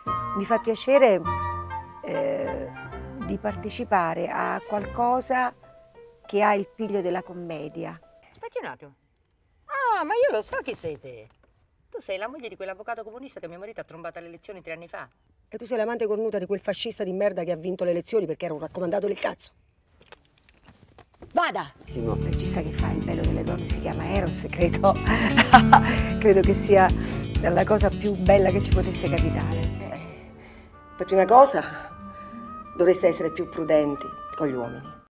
mi fa piacere di partecipare a qualcosa che ha il piglio della commedia. Aspetti un attimo. Ah, ma io lo so chi sei te. Tu sei la moglie di quell'avvocato comunista che mio marito ha trombato alle elezioni 3 anni fa. E tu sei l'amante cornuta di quel fascista di merda che ha vinto le elezioni perché era un raccomandato del cazzo. Vada! Il regista che fa Il bello delle donne si chiama Eros, credo. Credo che sia la cosa più bella che ci potesse capitare. Per prima cosa, dovreste essere più prudenti con gli uomini.